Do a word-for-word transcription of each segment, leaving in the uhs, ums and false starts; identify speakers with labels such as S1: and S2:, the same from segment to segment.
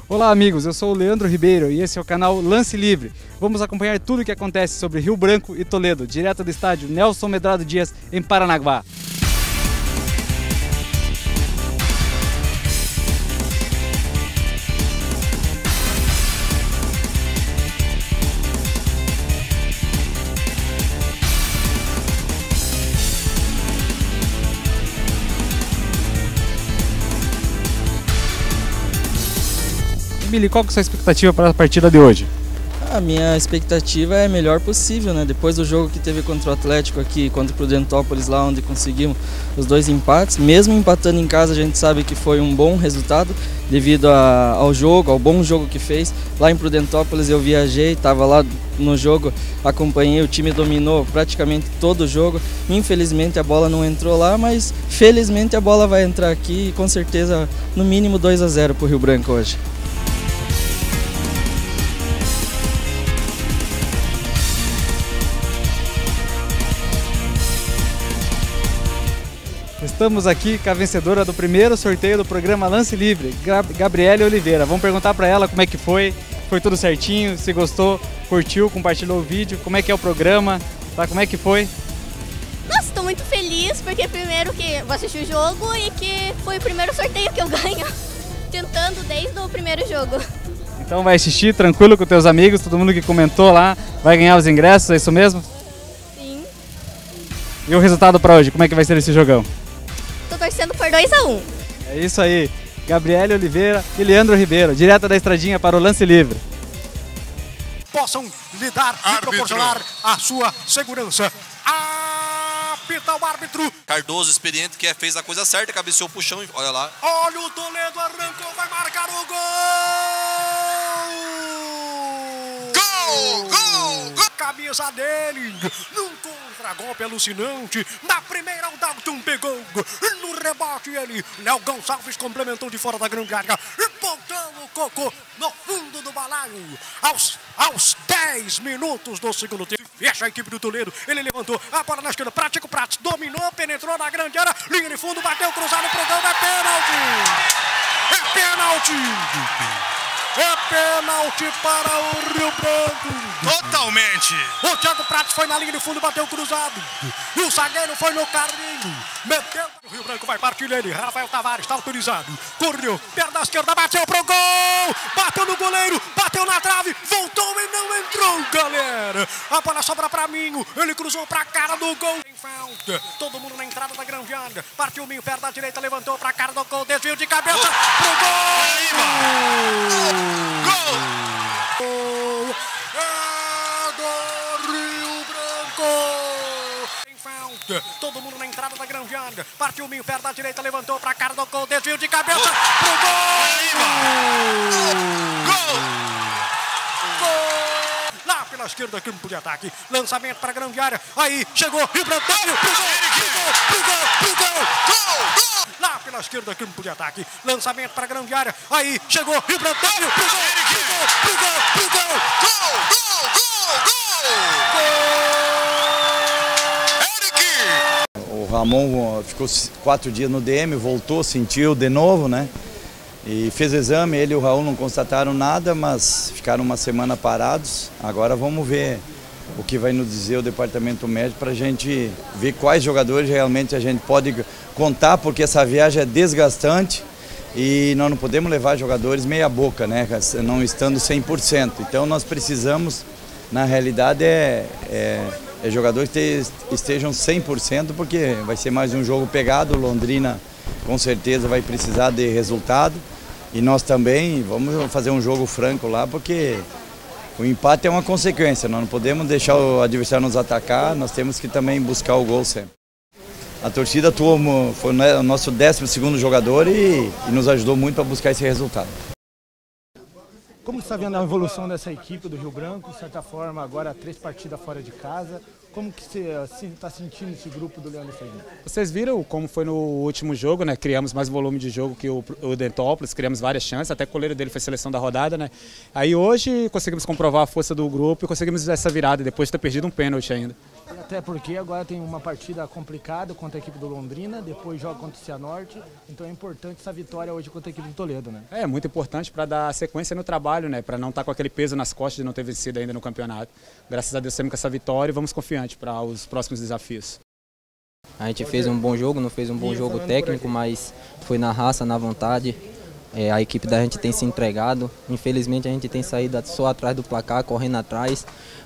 S1: Olá amigos, eu sou o Leandro Ribeiro e esse é o canal Lance Livre. Vamos acompanhar tudo o que acontece sobre Rio Branco e Toledo, direto do estádio Nelson Medrado Dias, em Paranaguá. Mili, qual que é a sua expectativa para a partida de hoje?
S2: A minha expectativa é a melhor possível, né? Depois do jogo que teve contra o Atlético aqui, contra o Prudentópolis, lá onde conseguimos os dois empates, mesmo empatando em casa, a gente sabe que foi um bom resultado devido a, ao jogo, ao bom jogo que fez. Lá em Prudentópolis eu viajei, estava lá no jogo, acompanhei, o time dominou praticamente todo o jogo. Infelizmente a bola não entrou lá, mas felizmente a bola vai entrar aqui e com certeza no mínimo dois a zero para o Rio Branco hoje.
S1: Estamos aqui com a vencedora do primeiro sorteio do programa Lance Livre, Gabriele Oliveira. Vamos perguntar para ela como é que foi, foi tudo certinho, se gostou, curtiu, compartilhou o vídeo, como é que é o programa, tá? Como é que foi?
S3: Nossa, estou muito feliz porque primeiro que vou assistir o jogo e que foi o primeiro sorteio que eu ganho, tentando desde o primeiro jogo.
S1: Então vai assistir tranquilo com teus amigos, todo mundo que comentou lá, vai ganhar os ingressos, é isso mesmo?
S3: Sim.
S1: E o resultado para hoje, como é que vai ser esse jogão?
S3: Tô torcendo por dois a um.
S1: É isso aí, Gabriele Oliveira e Leandro Ribeiro, direto da estradinha para o Lance Livre.
S4: Possam lhe dar e proporcionar a sua segurança. Apita o árbitro.
S5: Cardoso, experiente, que fez a coisa certa, cabeceou o puxão e olha lá.
S4: Olha o Toledo, arrancou, vai marcar o gol!
S5: Gol! Gol! Gol!
S4: Camisa dele, num contra-golpe alucinante. Na primeira o Dalton pegou, no rebote ele, Léo Gonçalves complementou de fora da grande área, botou o Cocô no fundo do balaio. Aos, aos dez minutos do segundo tempo, fecha a equipe do Toledo, ele levantou a bola na esquerda, Prático Prates, dominou, penetrou na grande área, linha de fundo, bateu cruzado pro gol, é pênalti! É pênalti! É pênalti para o Rio Branco.
S5: Totalmente.
S4: O Thiago Prates foi na linha de fundo, bateu cruzado. E o zagueiro foi no carrinho. Meteu. O Rio Branco vai partir ele. Rafael Tavares está autorizado. Correu, perna esquerda, bateu pro gol. Bateu no goleiro, bateu na trave, voltou e não entrou, galera. A bola sobra para Minho. Ele cruzou para a cara do gol. Tem falta. Todo mundo na entrada da grande área. Partiu Minho, perna direita, levantou para a cara do gol. Desvio de cabeça oh. pro gol.
S5: Gol!
S4: Gol! É do Rio Branco! Tem falta. Todo mundo na entrada da grande área. Partiu o Minho, perto da direita, levantou pra cara do gol. Desvio de cabeça oh. pro gol!
S5: Gol!
S4: Gol! Lá pela esquerda, campo de ataque. Lançamento pra grande área. Aí chegou Rio Branco. Pro gol! Pro gol! Pro gol! Pro gol!
S5: Gol! Gol!
S4: Lá pela esquerda, campo de ataque. Lançamento para a grande área. Aí chegou Rio Branco. Pro gol! Pro gol! Pro gol!
S5: Gol! Gol! Gol! Gol! Eric!
S6: O Ramon ficou quatro dias no D M, voltou, sentiu de novo, né? E fez exame, ele e o Raul não constataram nada, mas ficaram uma semana parados. Agora vamos ver o que vai nos dizer o departamento médico para a gente ver quais jogadores realmente a gente pode contar, porque essa viagem é desgastante e nós não podemos levar jogadores meia boca, né, não estando cem por cento. Então nós precisamos, na realidade, é, é, é jogadores que estejam cem por cento, porque vai ser mais um jogo pegado. Londrina com certeza vai precisar de resultado e nós também vamos fazer um jogo franco lá, porque o empate é uma consequência, nós não podemos deixar o adversário nos atacar, nós temos que também buscar o gol sempre. A torcida atuou, foi o nosso décimo segundo jogador e, e nos ajudou muito para buscar esse resultado.
S7: Como está vendo a evolução dessa equipe do Rio Branco? De certa forma, agora três partidas fora de casa. Como que você está sentindo esse grupo do Leandro Ferreira?
S8: Vocês viram como foi no último jogo, né? Criamos mais volume de jogo que o, o Dentópolis, criamos várias chances, até o goleiro dele foi seleção da rodada, né? Aí hoje conseguimos comprovar a força do grupo e conseguimos essa virada, depois de ter perdido um pênalti ainda.
S7: Até porque agora tem uma partida complicada contra a equipe do Londrina, depois joga contra o Cianorte, então é importante essa vitória hoje contra a equipe do Toledo, né?
S8: É, muito importante para dar sequência no trabalho, né? Para não estar com aquele peso nas costas de não ter vencido ainda no campeonato. Graças a Deus temos com essa vitória e vamos confiante para os próximos desafios.
S9: A gente fez um bom jogo, não fez um bom jogo técnico, mas foi na raça, na vontade. É, a equipe da gente tem se entregado. Infelizmente a gente tem saído só atrás do placar, correndo atrás,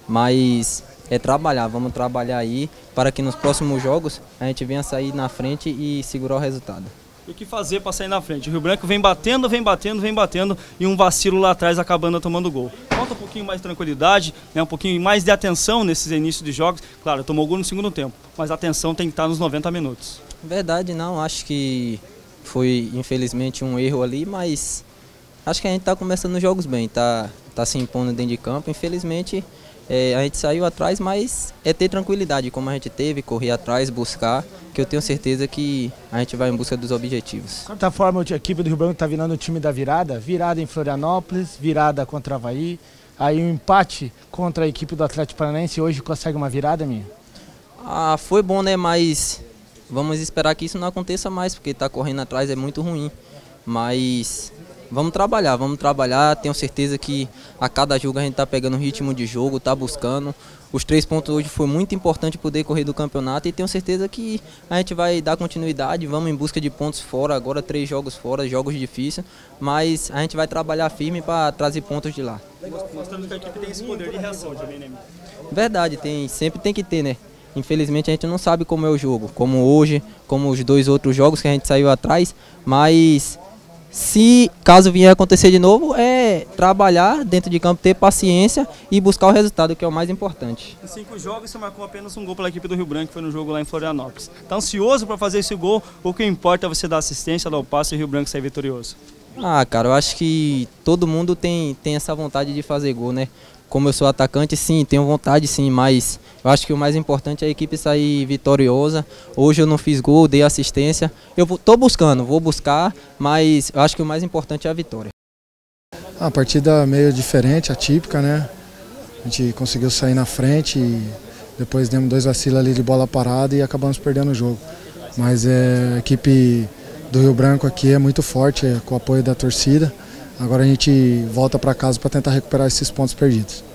S9: mas é trabalhar, vamos trabalhar aí para que nos próximos jogos a gente venha sair na frente e segurar o resultado.
S10: E o que fazer para sair na frente? O Rio Branco vem batendo, vem batendo, vem batendo e um vacilo lá atrás acabando tomando gol. Falta um pouquinho mais de tranquilidade, né, um pouquinho mais de atenção nesses inícios de jogos. Claro, tomou gol no segundo tempo, mas a atenção tem que estar nos noventa minutos.
S9: Verdade, não, acho que foi infelizmente um erro ali, mas acho que a gente está começando os jogos bem, tá, tá se impondo dentro de campo. Infelizmente é, a gente saiu atrás, mas é ter tranquilidade como a gente teve, correr atrás, buscar, que eu tenho certeza que a gente vai em busca dos objetivos.
S7: De certa forma, a equipe do Rio Branco está virando o time da virada, virada em Florianópolis, virada contra o Avaí, aí um empate contra a equipe do Atlético Paranaense, hoje consegue uma virada, minha?
S9: Ah, foi bom, né, mas vamos esperar que isso não aconteça mais, porque tá correndo atrás é muito ruim, mas vamos trabalhar, vamos trabalhar, tenho certeza que a cada jogo a gente tá pegando ritmo de jogo, tá buscando. Os três pontos hoje foi muito importante poder correr do campeonato e tenho certeza que a gente vai dar continuidade, vamos em busca de pontos fora, agora três jogos fora, jogos difíceis, mas a gente vai trabalhar firme para trazer pontos de lá.
S10: Mostrando que a equipe tem esse poder de reação também, né?
S9: Verdade, tem, sempre tem que ter, né? Infelizmente a gente não sabe como é o jogo, como hoje, como os dois outros jogos que a gente saiu atrás, mas se caso vier acontecer de novo, é trabalhar dentro de campo, ter paciência e buscar o resultado, que é o mais importante.
S10: Em cinco jogos você marcou apenas um gol pela equipe do Rio Branco, que foi no jogo lá em Florianópolis. Está ansioso para fazer esse gol? O que importa é você dar assistência, dar o passe e o Rio Branco sair vitorioso?
S9: Ah, cara, eu acho que todo mundo tem, tem essa vontade de fazer gol, né? Como eu sou atacante, sim, tenho vontade sim, mas eu acho que o mais importante é a equipe sair vitoriosa. Hoje eu não fiz gol, dei assistência. Eu estou buscando, vou buscar, mas eu acho que o mais importante é a vitória.
S11: A partida meio diferente, atípica, né? A gente conseguiu sair na frente e depois demos dois vacilos ali de bola parada e acabamos perdendo o jogo. Mas é, a equipe do Rio Branco aqui é muito forte, é, com o apoio da torcida. Agora a gente volta para casa para tentar recuperar esses pontos perdidos.